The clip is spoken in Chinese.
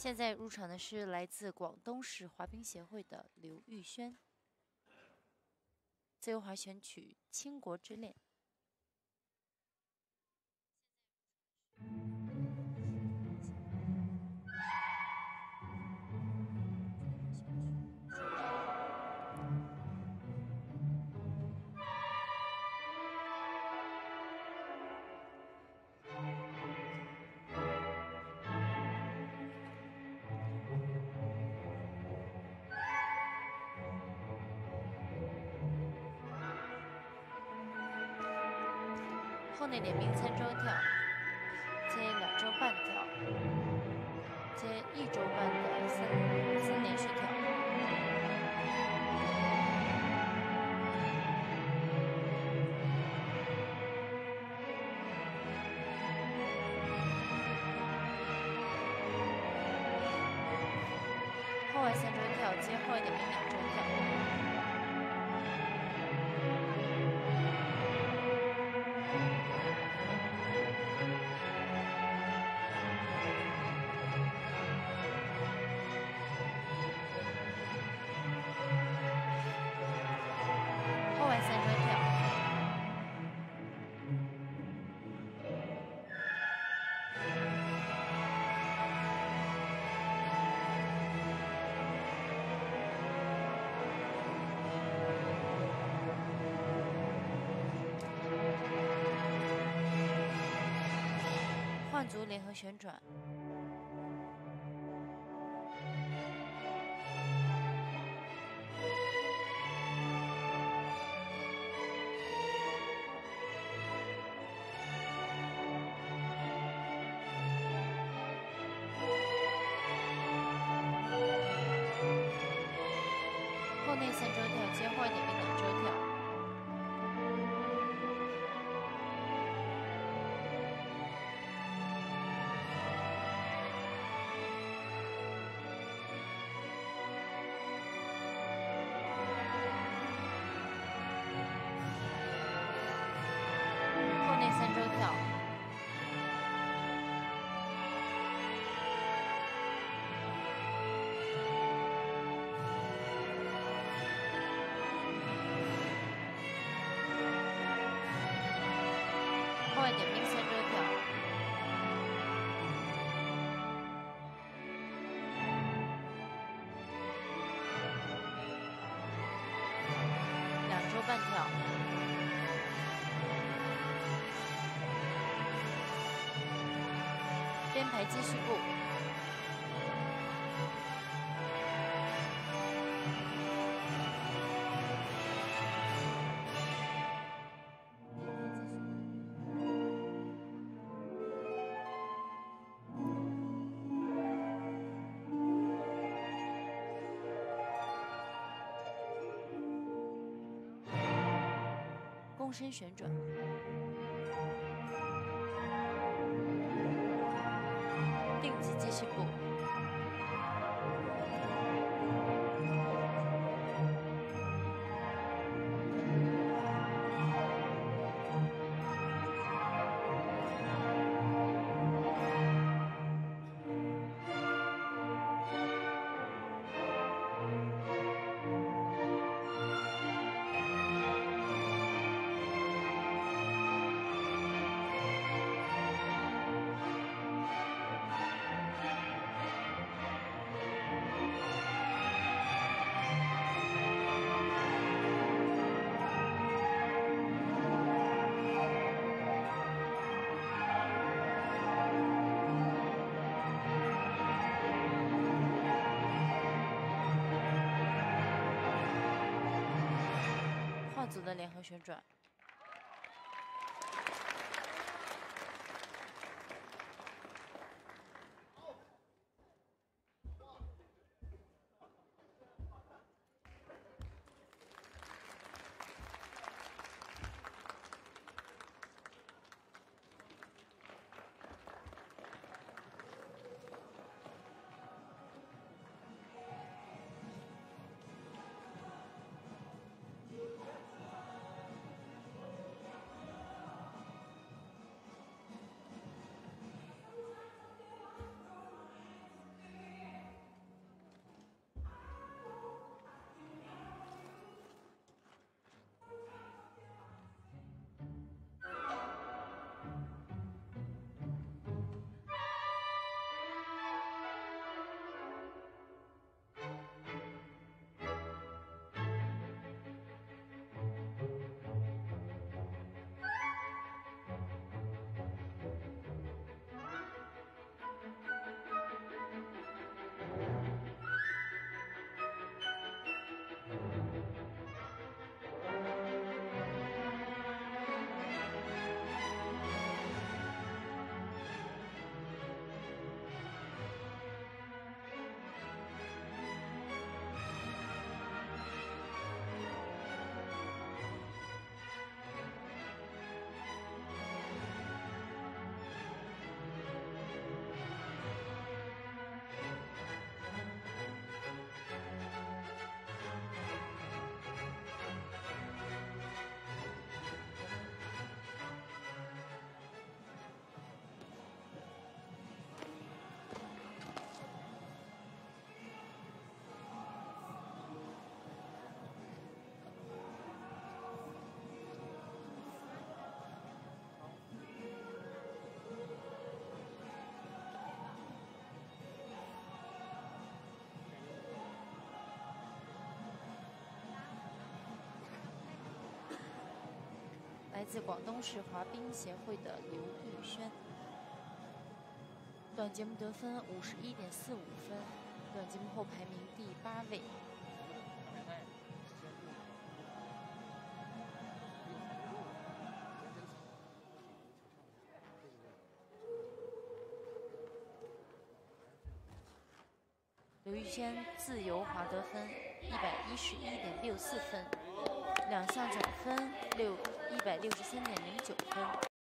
现在入场的是来自广东市滑冰协会的刘玉轩，自由滑选曲《倾国之恋》。后内点评3周跳，接2周半跳，接1周半的三连续跳。后外3周跳，接后外点评2周跳。后外3周跳。换组联合旋转。后内3周跳，接后外点评2周跳。后内3周跳。后外点评3周跳。2周半跳。编排继续步。躬身旋转。定级继续步。换组的联合旋转。 来自广东市滑冰协会的刘玉轩。短节目得分51.45分，短节目后排名第8位。刘玉轩自由滑得分111.64分，2项总分163.09分。